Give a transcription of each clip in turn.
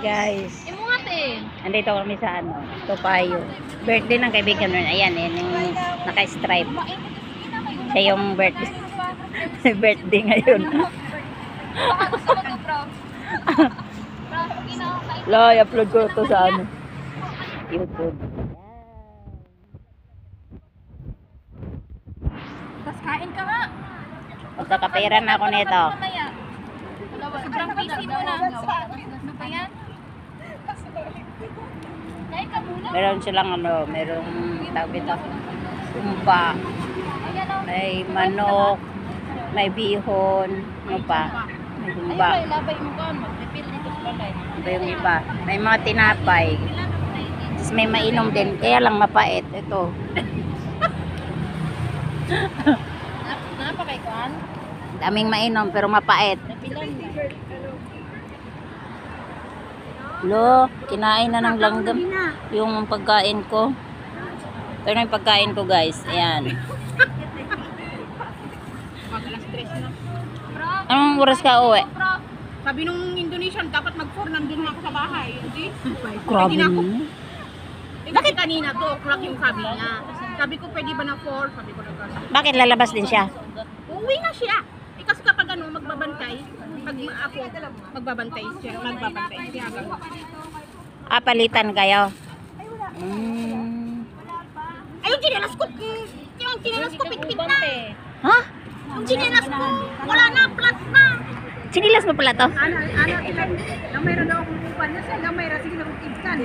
guys. Imuhatin. Andito kami sa ano, Topayo. Birthday ng kaibigan nun. Ayan, yan yung naka-stripe. Siya yung birthday. Birthday ngayon. Baka gusto mo to, bro. Lo, i-upload ko to sa ano, YouTube. Tapos kain ka nga. Magkakapera na ako nito. Sobrang busy mo na. Ano pa yan? Kain ka muna. Meron silang ano, merong tawag ito, sumpa, may manok, may bihon, ano pa, may humba. Ay, labay mo ka. Mag-refill dito sa balay. Iba yung iba. May mga tinapay. Tapos may mainom din, kaya lang mapait. Ito. Napakay kuhan? Daming mainom pero mapait. Refilan na. Lo, kinain na ng langgam yung pagkain ko. Ito na yung pagkain ko, guys. Ayan. Mag-alas-stress na. Anong oras ka uwi? Sabi nung Indonesian, dapat mag-4, nandun ako sa bahay. Hindi? Grabe na ako. mo. Bakit kanina 2 o'clock yung sabi niya? Sabi ko, pwede ba na 4? Sabi ko na Bakit lalabas din siya? uuwi na siya. Kasi kapag ano, magbabantay, pag ako, magbabantay siya. Ah, palitan kayo. Ay, yung chinelas ko, pitpit na. Ha? Yung chinelas ko, wala na, flat na. Sinilas mo pala to? Mayroon daw akong upan niya siya. Mayroon, sige na kong ibsan.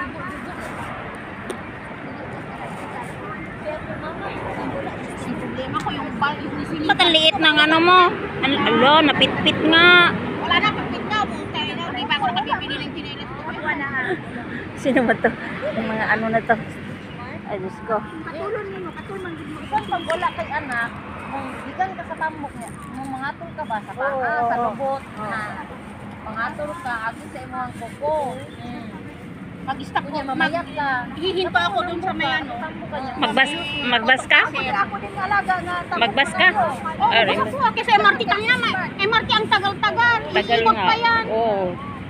Ang problema ko yung nisilip. Ba't ang liit ng ano mo? Alo, napitpit nga. Wala na, pitpit na. Di ba ako nakabibili ng chinelas ko? Wala. Sino ba to? Yung mga ano na to? Ay, Diyos ko. Katulon mo, katulon mo. Isang pag wala kay anak, kung gigan ka sa tamok niya, kung mangatol ka ba sa paa, sa lubot, na mangatol ka, agad sa imong kuko. Mag-stack niya, mamayat ka. Hihinto ako dun sa may ano. Magbas ka? Ako din alaga na tamok. Magbas ka? Oo, Ah, basta po. Kasi MRT tayo na. MRT ang tagal-tagal. Tagal Iikot nga. pa yan. Oo.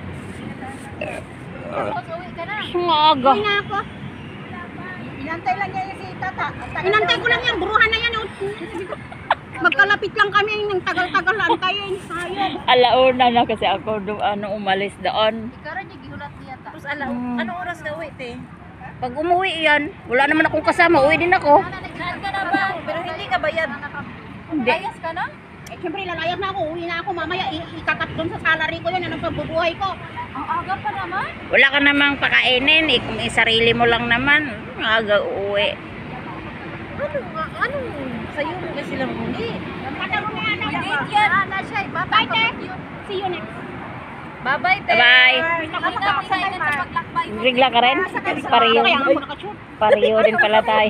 Tapos uwi ka na. Nga aga. Uwi na ako. Inantay lang niya yung si tata. Inantay ko lang yan. Buruhan na yan. Magkalapit lang kami ng tagal-tagal antayin. Sayang. Alauna na kasi ako umalis doon. Ikaw rin yung gihulat niya ta. Tapos anong oras na uwi, te? Pag umuwi yan, wala naman akong kasama. Uwi din ako. Saan ka na ba? Pero hindi ka bayad. Hindi. Layas ka na? Eh, siyempre, lalayas na ako. Uwi na ako. Mamaya, ikakat doon sa salary ko yun. Anong pagbubuhay ko? Ang aga pa naman. Wala ka namang pakainin. Kung sarili mo lang naman, aga uuwi. Ano? Sa'yo mo na silang muli. Pagkaroon na yan. Hindi yan. Bye, te. See you next. Bye-bye, te. Bye-bye. Nakakasaya na sa paglakbay. Rigla ka rin? Pariyo. Kaya nga ako nakashoot. Pariyo din pala tayo.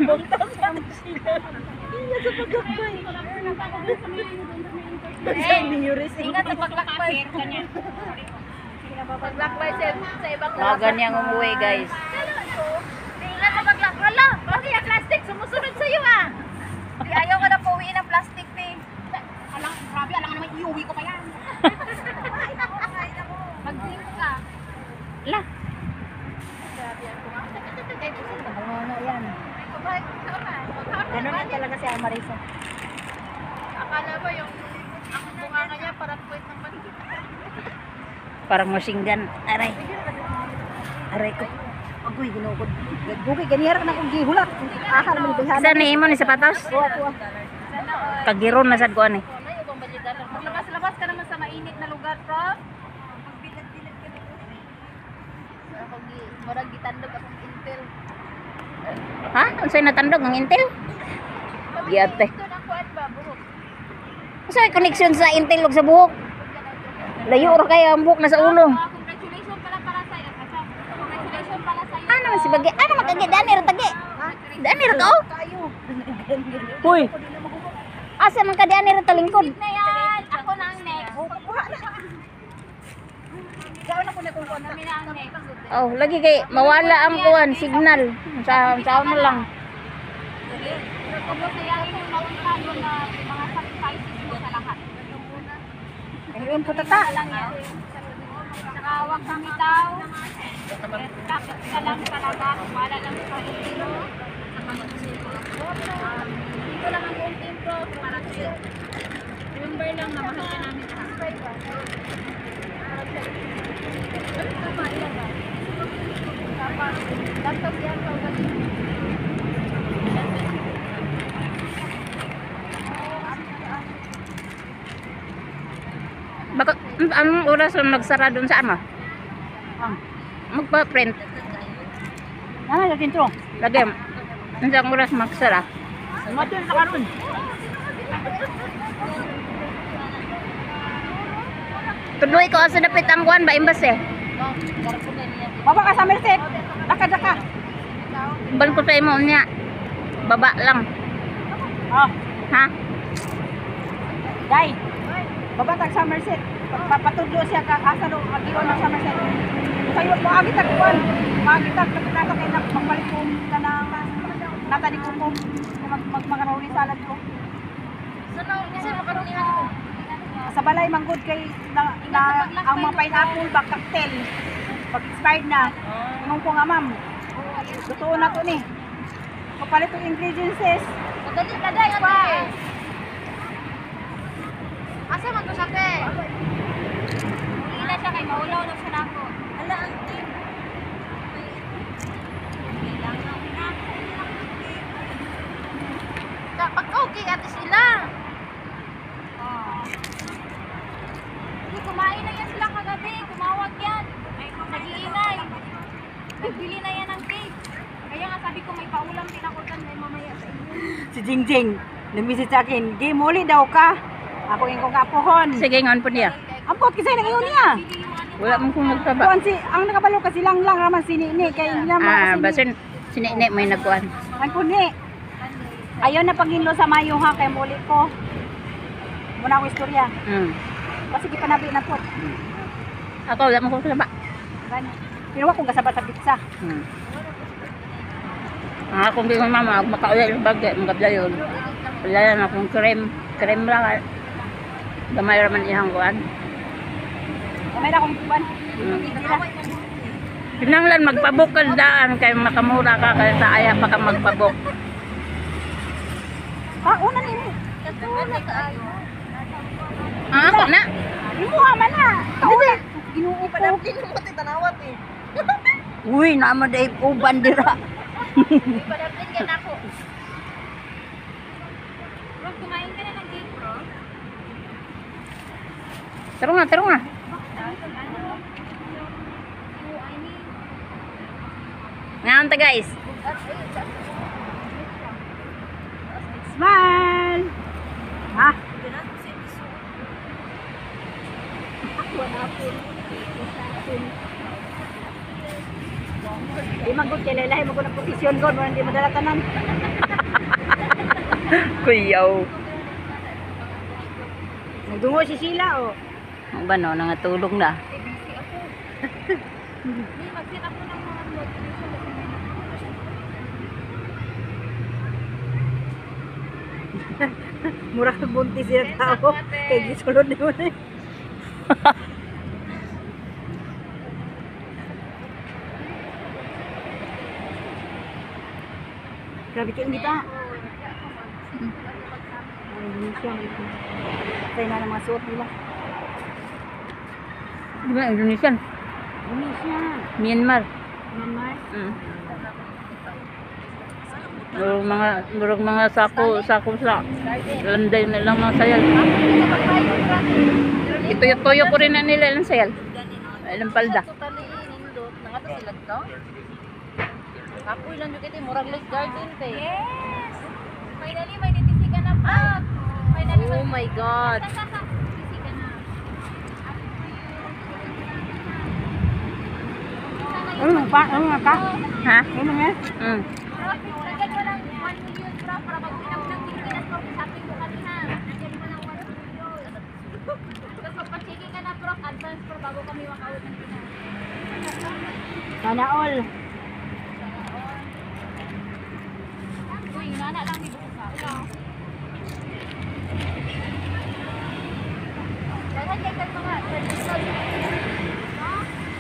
Ingat sa paglakbay. Paglakbay sa ibang Mga ganyang umuwi, guys. Ingat sa paglakbay. Wala, bakit yung plastic sumusunod sa'yo ah? Di ayaw ka na pauwiin ng plastic, te. Alam, grabe, alam naman iuwi ko pa yan. Mag-drink ka. La. Ganun na talaga si Amarisa. Akala ba yung ang bunganga niya parang kwet ng bandit. Parang machine gun. Aray. Aray ko. Agoy, ginugod. Gugay, ganyan na akong gihulat. Akala mo ni Saan ni imo ni sapatos? Kagiron na sad ko ani. Labas-labas ka naman sa mainit na lugar, bro. Magbilad-bilad ka dito. Ako murag gitandog akong intel. Ha? Unsay natandog ang intel? Giyate. Ito na kuan ba, buhok. Unsay connection sa intel ug sa buhok? Layo ra kay ang buhok na sa ulo. Congratulations pala para sa iyo. Congratulations pala sa iyo. Ano man si bagi? Ano man kagi dani ra tagi? Dani ra ka? Kayo. Huy. Asa man ka dani ra talingkod? Na yan. Ako na ang next. Gawin ako na kung kuan kami na ang next. Oh, lagi kay mawala ang kuan signal. Sa mo lang. Kumusayahin yung mauntahan mo na mga sacrifices mo sa lahat. Ayun po tata. Lang yan. Saka wag kang bitaw. Kapit ka lang talaga. Wala lang sa pagkilo. Dito lang ang buong team ko. Para sa'yo. Remember lang na mahal ka namin. Laptop yan. Bakit, anong oras lang nagsara doon sa ano? Magpa-print. Ano yung intro? Lagi, isang oras magsara. Matin sa karon. Tuloy ko sa dapit ang kuan ba imbas eh. Baba ka sa Merced. Daka. Ban ko sa imo niya. Baba lang. Oh, Ha? dai. Baba tag sa Merced. Papatudlo siya ka asa do agion ng sa Merced. Kayo mo agi tag kuan. Agi tag nato kay magbalik ko kanang natani ko ko magmakaroni salad ko. Kasi makaronihan ko. Sa balay manggod kay ang mga pineapple ba cocktail. Pag expired na. Ingon ko nga ma'am. Totoo na to ni. Kapalit yung ingredients. Madali ka dahil pa. Asa man to sa te? Ila siya kay maulaw na sa nako. Ala ang team. Pag okay ate sila. Hindi kumain na yan sila kagabi. Kumawag yan. Nag-iingay. Nagbili na yan ng cake. Kaya nga sabi ko may paulam din ako dyan. May mamaya sa inyo. Si Jingjing, nag-message sa akin, di muli daw ka. Ako yung kong kapuhon. Sige ngon po niya. Ampot kasi nang iyon niya. Wala mo kung nagsaba. Kuan si ang nakabalo kasi lang raman si Nini kay hindi naman Ah, kasi basin sinine may nagkuan. ang kuni. Ayaw na paginlo sa Mayo ha kay muli ko. Muna ko istorya. Kasi gipanabi na po. Ako wala mo kung saba. Gani. Pero ako gasabat sa pizza. Kung di ko mama makaulay bagay mga yun. Wala na akong cream lang. Gamay raman ihang kuan. Kamay na akong kuan. Kinanglan magpabok ka daan kay makamura ka kaya sa aya pa ka magpabok. Una ni mo. Ako na. Imo man na. Kauna. Ginuo pa daw din mo tanawat eh. Uy, naman day po bandira. Ipadapin ka na ako. Bro, kumain ka na ng cake, bro? Tarong na. Ngayon ta guys. Smile. Ha? Di magod kay lelahi mo ng posisyon ko, hindi madala tanan. Kuyaw. Nagdungo si Sheila oh. Ang ba no, nangatulog na. Hindi, mag-set ako ng mga vlog. Mura ka buntis siya tao. Kay gisulod na yun eh. Grabe kayo hindi pa. Indonesia. Tayo na ng mga suot nila. Di ba Indonesian? Indonesia. Myanmar. Myanmar. Murag mga sako sa landay nilang mga sayal. Ituyo ko rin na nila ilang sayal. Ilang palda. Totally nindot. Nangata sila to? Apoy lang yung kita, murag lake garden te. Yes! Finally, may nitisikan na pa. Finally, Oh my God. Nitisikan na. Ano pa? Ano nga ka? Ha? Ano nga? Lagyan mo lang 1 million bro para mag-pinap ng Pilipinas ko. Sabi ko kanina. Lagyan mo lang 1 million. Tapos magpa-checking ka na bro. Advance bro bago kami makaut ng Pinas. Sana all. Uy, nana lang dito sa. Dahan kayo mga traditional.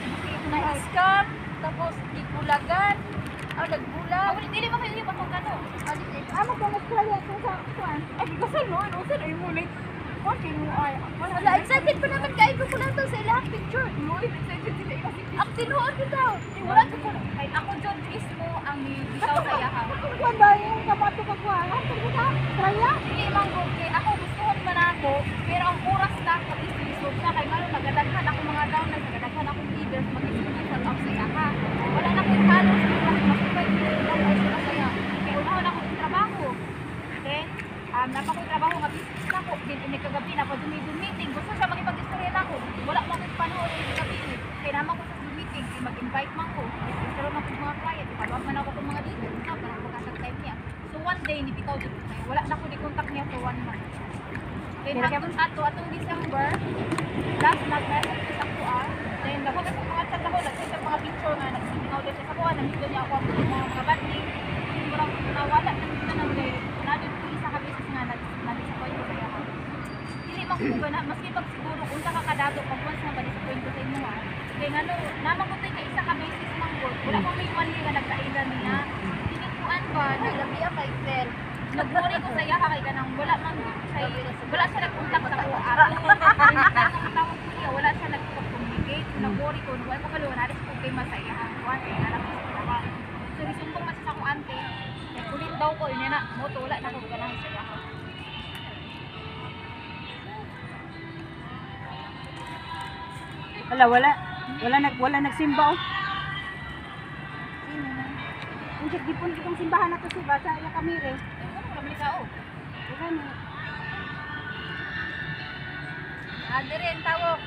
Bulagan. Nagbulag. Dili mo kayo yung batong kano. Amo ko Australia ko sa kuan. Ay, kasal no, ano sa ay mo like. What mo ay? Wala, excited pa naman kayo ko lang to sa ilang picture. Mo excited sila ilang picture. Ang tinuod ko daw. Wala ko ko. Kay ako jud mismo ang ikaw sa iya ha. Kuan ba yung kabato ka kuan? Ang kita. Traya. Dili man gud kay ako gustuhon man ako, pero ang oras na kabisisod na kay ngano nagadaghan ako mga down nagadaghan akong leaders mag-isip sa top sa iya ha. Wala na koy halos makipay lang ay sila saya. Kay unahon ako sa trabaho. Okay? Napakoy trabaho nga business na ko. Din ini kagabi na pa meeting. Gusto siya makipag-istorya na ako. Wala man ko panahon sa gabi. Kay naman ko sa meeting, kay mag-invite man ko. Pero man ko mga client, ipalawag man ako ng mga leaders na para ko kasag time niya. So one day ni bitaw dito na wala na ko di contact niya for 1 month. Then hanggang atong December, last nag-message ko sa kuan. Then ako na sa mga chat ako, nag-send mga picture nga nag-signal din siya sa kuan, nandito niya ako ang mga banding. Murag nawala na dito nang day. Nadin ko isa ka beses nga nag-disappoint ko sa iya. Dili man ko ba na maski pag siguro unsa ka kadato pag once na ma-disappoint ko sa inyo ha. Kaya nga no, naman ko tayo isa ka beses ng work. Wala ko may 1 year nga nagkailan niya. Hindi kuan ba, nagabi ang kay Fer. Nag-worry ko sa iya kay kanang wala man siya wala siya nag-contact sa ako tawag ko niya wala siya nag-communicate nag-worry ko wala ko kaluan aris ko kay masaya ang kuan kay alam ko sa trabaho so risumbong man sa akong ante kay kulit daw ko ina na mo to wala na ko ganahan sa iya Wala nagsimba oh. Ang gipon kitong simbahan na to si Basa ya Kamire. kami sao Ano? dire ang tawag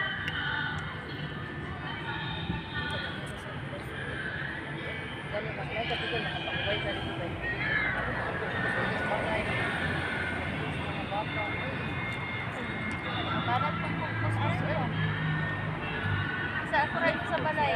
barat pag sa ako rin sa balay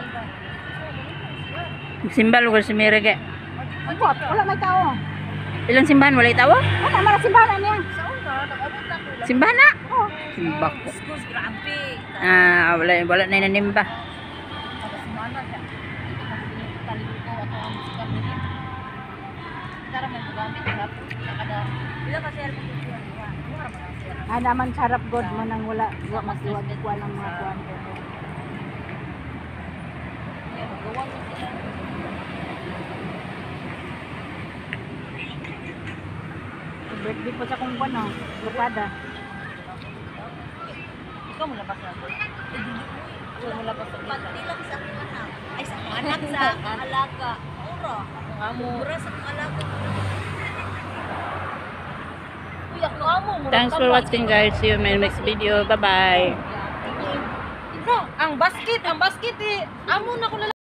Simba lugar si Mirege. Wala may tao. Ilang simbahan wala itawa? Wala mara simbahan niya. sa una nag-abot na ko Simbahan na. Oh. Simba ko. Gus grabe Wala na inanimba. kada semana siya kalimuto ako ang musikan nila cara may gamit kada bila ka share mo ko yan Naman sarap god mo nang wala magluwag ko ng mga kuan. gawa mo sila Birthday po sa kong buwan oh. Lukada. ikaw mo labas na ako ikaw mo labas sa pati lang sa akong anak ay sa akong anak sa alaga ora akong amo ora sa akong alaga uy akong amo Thanks for watching guys. See you in my next video. Bye bye. Ang basket eh. Amo na ko